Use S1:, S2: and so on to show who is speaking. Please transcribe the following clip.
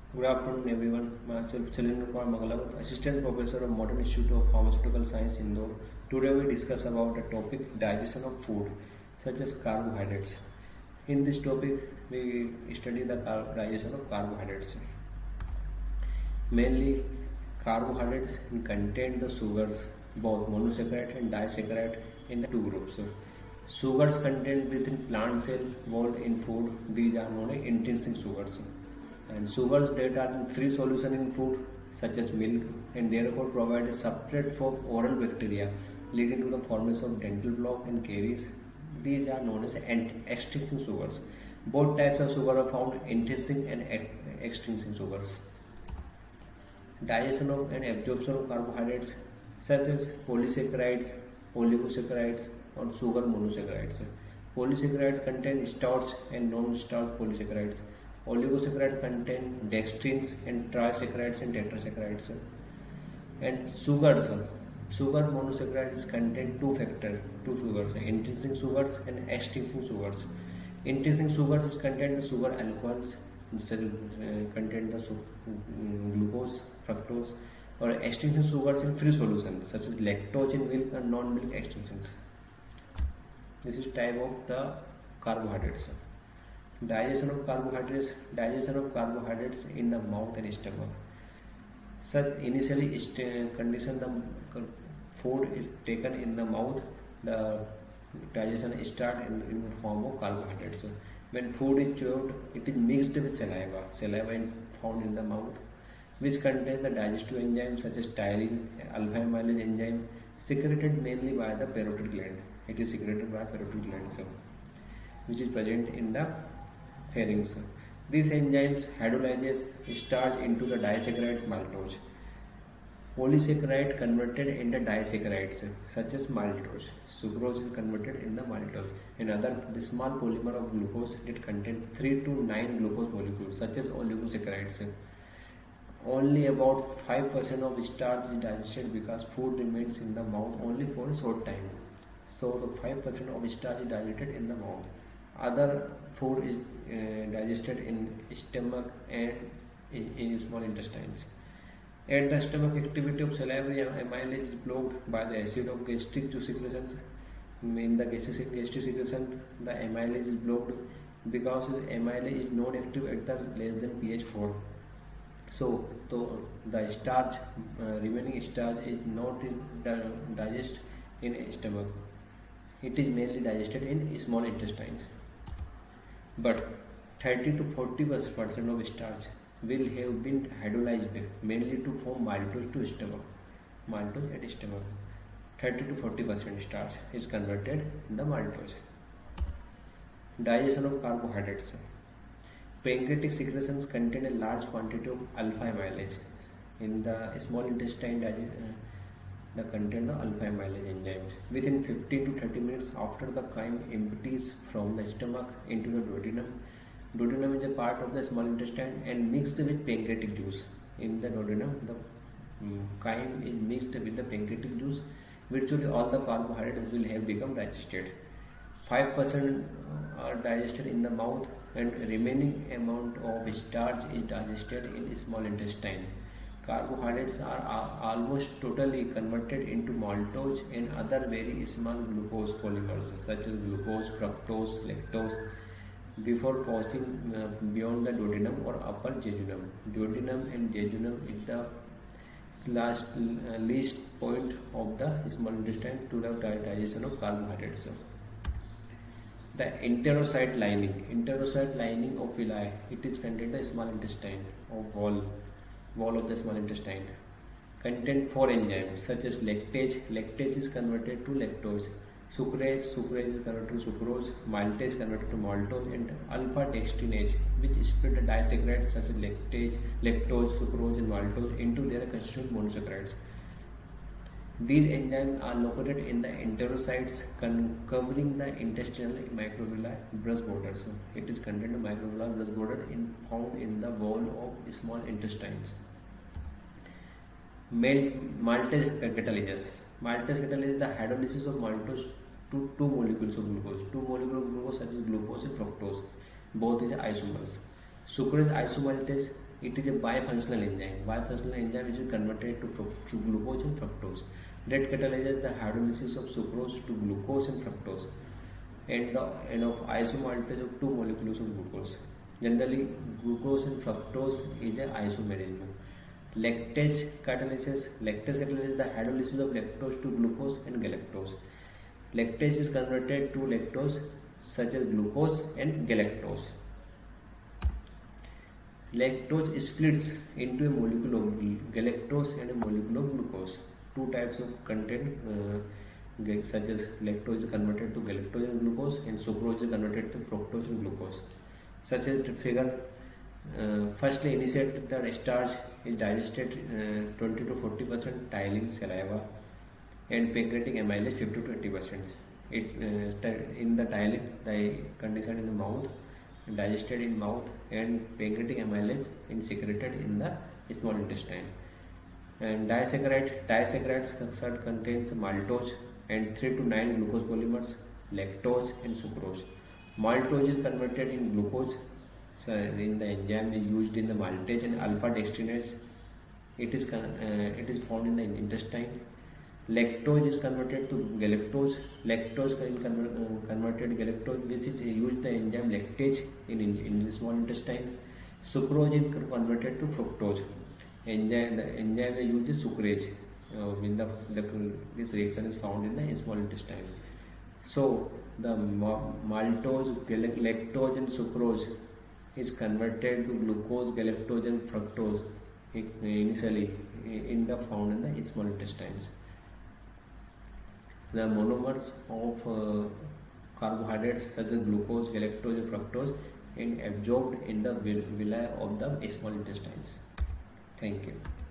S1: Good afternoon, everyone. Myself, Chalendra Kumar Magalavat, Assistant Professor of Modern Institute of Pharmaceutical Science, Indore. Today we discuss about the topic digestion of food, such as carbohydrates. In this topic, we study the digestion of carbohydrates. Mainly, carbohydrates contain the sugars, both monosaccharide and disaccharide, in the two groups. Sugars contained within plant cell involved in food, these are known as intrinsic sugars. And sugars that are in free solution in food such as milk and therefore provide a substrate for oral bacteria leading to the formation of dental block and caries. These are known as extrinsic sugars. Both types of sugar are found intrinsic and extrinsic sugars. Digestion of and absorption of carbohydrates such as polysaccharides, oligosaccharides or sugar monosaccharides. Polysaccharides contain starch and non-starch polysaccharides. Oligosaccharides contain dextrins and trisaccharides and tetrasaccharides. And sugar monosaccharides contain two sugars, intrinsic sugars and extrinsic sugars. Intrinsic sugars is contain the sugar alcohols, contain the glucose, fructose, or extrinsic sugars in free solution such as lactose in milk and non-milk extrinsics. This is type of the carbohydrates. Digestion of carbohydrates in the mouth and stomach. Such initially condition the food is taken in the mouth, the digestion start in the form of carbohydrates. When food is chewed, it is mixed with saliva. Saliva is found in the mouth, which contains the digestive enzymes such as ptyalin, alpha amylase enzyme, secreted mainly by the parotid gland. It is secreted by parotid gland, which is present in the pharynx. These enzymes hydrolyze starch into the disaccharides maltose. Polysaccharide converted into disaccharides such as maltose. Sucrose is converted in the maltose. Another the small polymer of glucose, it contains 3 to 9 glucose molecules such as oligosaccharides. Only about 5% of starch is digested because food remains in the mouth only for a short time. So the 5% of starch is digested in the mouth. Other food is digested in stomach and in small intestines. At the stomach, activity of salivary amylase is blocked by the acid of gastric juice secretions. In the gastric secretion, the amylase is blocked because amylase is non-active at the less than pH 4. So the starch, remaining starch is not digested in stomach. It is mainly digested in small intestines. But 30 to 40% of starch will have been hydrolyzed mainly to form maltose to stomach. Maltose at stomach. 30 to 40% starch is converted in the maltose. Digestion of carbohydrates. Pancreatic secretions contain a large quantity of alpha amylase. In the small intestine, the contain the alpha amylase enzymes. Within 15 to 30 minutes after the chyme empties from the stomach into the duodenum. Duodenum is a part of the small intestine and mixed with pancreatic juice. In the duodenum, the chyme is mixed with the pancreatic juice. Virtually all the carbohydrates will have become digested. 5% are digested in the mouth and remaining amount of starch is digested in small intestine. Carbohydrates are almost totally converted into maltose and other very small glucose polymers such as glucose, fructose, lactose before crossing beyond the duodenum or upper jejunum. Duodenum and jejunum is the least point of the small intestine to the digestion of carbohydrates. The enterocyte lining of villi, it is contained in the small intestine or wall of the small intestine. Contain 4 enzymes such as lactase. Lactase is converted to lactose. Sucrase is converted to sucrose. Maltase is converted to maltose, and alpha dextrinase, which split the disaccharides such as lactose, sucrose, and maltose into their constituent monosaccharides. These enzymes are located in the enterocytes covering the intestinal microvilli brush borders. It is contained in microvilli brush border found in the wall of small intestines. Maltase catalysis. Maltase catalysis is the hydrolysis of maltose to two molecules of glucose. Two molecules of glucose such as glucose and fructose. Both is isomers. Sucrose isomaltase it is a bifunctional enzyme. Bifunctional enzyme which is converted to glucose and fructose. That catalyzes the hydrolysis of sucrose to glucose and fructose, and of isomaltase of two molecules of glucose. Generally, glucose and fructose is a isomerism. Lactase catalyzes the hydrolysis of lactose to glucose and galactose. Lactase is converted to lactose such as glucose and galactose. Lactose splits into a molecule of galactose and a molecule of glucose. Two types of content such as lactose is converted to galactose and glucose, and sucrose is converted to fructose and glucose. Such as the figure, firstly initiate the starch is digested 20 to 40% dialing saliva, and pancreatic amylase 50 to 20%. In the dialing, the condition in the mouth, digested in mouth, and pancreatic amylase is secreted in the small intestine. And disaccharides contains maltose and 3 to 9 glucose polymers, lactose and sucrose. Maltose is converted in glucose in the enzyme used in the maltase and alpha dextrinase. It is found in the intestine. Lactose is converted to galactose. Lactose is converted galactose, which is used the enzyme lactase in the small intestine. Sucrose is converted to fructose. The enzyme used sucrase. This reaction is found in the small intestine. So the maltose, lactose and sucrose is converted to glucose, galactose and fructose initially found in the small intestines. The monomers of carbohydrates such as glucose, galactose and fructose and absorbed in the villi of the small intestines. Thank you.